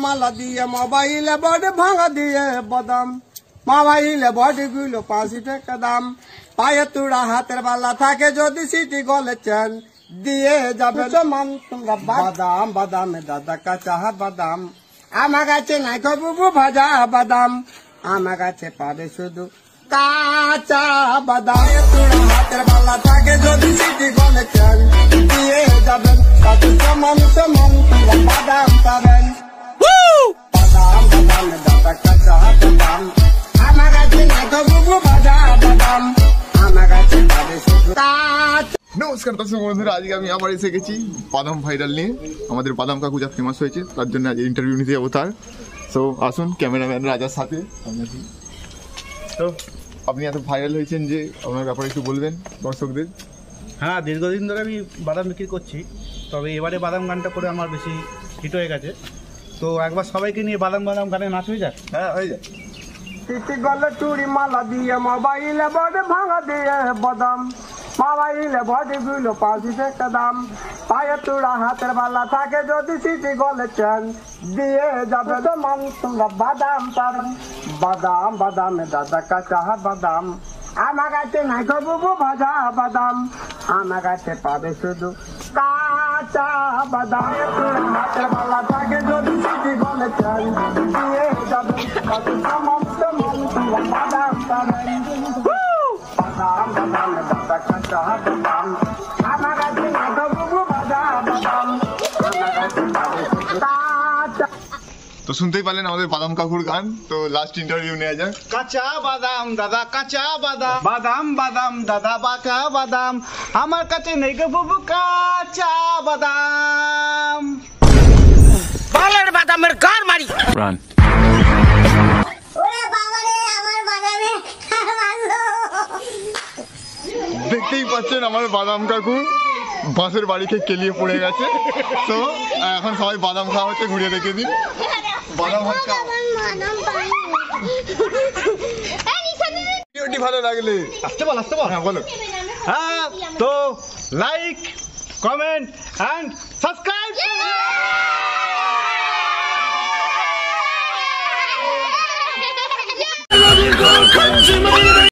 মালা দিয়ে মোবাইলে বডি ভাঙা দিয়ে বাদাম মোবাইলে বডি গুলো 5 টাকা দাম পায়ে তুড়া হাতের বালা থাকে যদি সিটি গলে চেন দিয়ে যাবে সমান তোমরা বাদাম বাদামে দাদা কাঁচা বাদাম আমার কাছে নাই বুবু ভাজা বাদাম আমার কাছে পাবে শুধু কাঁচা বাদাম তুড়া হাতের বালা থাকে যদি সিটি গলে চেন দিয়ে যাবেন কত সমান সমান তোমরা বাদাম পাবেন বাদাম বাদামে দাদা কাঁচা বাদাম আমার কাছে নাই বুবু ভাজা বাদাম আমার কাছে পাবে শুধু নমস্কার দর্শক বন্ধুরা, আজকে আমি আবার এসে গেছি বাদাম ভাইরাল নিয়ে। আমাদের বাদাম কাকু যা ফেমাস হয়েছে তার জন্য আজ ইন্টারভিউ নিতে যাবো তার। সো আসুন ক্যামেরাম্যান রাজার সাথে। তো আপনি এত ভাইরাল হয়েছেন যে আপনার ব্যাপারে একটু বলবেন দর্শকদের। হ্যাঁ, দীর্ঘদিন ধরে আমি বাদাম বিক্রি করছি, তবে এবারে বাদাম গানটা করে আমার বেশি হিট হয়ে গেছে। তো একবার সবাইকে নিয়ে বাদাম বাদাম গানে নাচ হয়ে যাক। হ্যাঁ, হয়ে যায়। সিটি গলে চুড়ি মালা দিয়ে মোবাইলে বডি ভাঙা দিয়ে বাদাম মোবাইলে বডি গুলো 5 টাকা দাম পায়ে তুড়া হাতের বালা থাকে যদি সিটি গলে চেন দিয়ে যাবে সমান তোমরা বাদাম পাবেন বাদাম বাদামে দাদা কাঁচা বাদাম আমার কাছে নাই বুবু ভাজা বাদাম আমার কাছে পাবে শুধু কাঁচা বাদাম তুড়া হাতের বালা থাকে যদি সিটি গলে চেন দিয়ে যাবে কত সমান সমান তোমরা বাদাম পাবেন বাদাম বাদামে দাদা কাঁচা বাদাম আমার কাছে নাই বুবু ভাজা বাদাম আমার কাছে পাবে শুধু কাঁচা। তো শুনতেই পারলেন আমাদের বাদাম কাকুর গান। তো লাস্ট ইন্টারভিউ নেওয়া যাক। কাঁচা বাদাম দাদা, কাঁচা বাদাম বাদাম বাদাম দাদা, বাঁকা বাদাম আমার কাছে নেই গো বুবু কাঁচা বাদাম। বালের বাদামের গার মারি Run. ওরে বাবা রে, আমার বাদামে মারলো। দেখতেই পাচ্ছেন আমার বাদাম কাকু বাঁশের বাড়িতে কেলিয়ে পড়ে গেছে। তো এখন সবাই বাদাম খাওয়া হচ্ছে, ঘুরিয়ে রেখে দিন। বাদাম হচ্ছে আমার বাদাম পাই। এই নিশানি ভিডিওটি ভালো লাগলে আসতে বল। হ্যাঁ বলো। হ্যাঁ, তো লাইক, কমেন্ট এন্ড সাবস্ক্রাইব।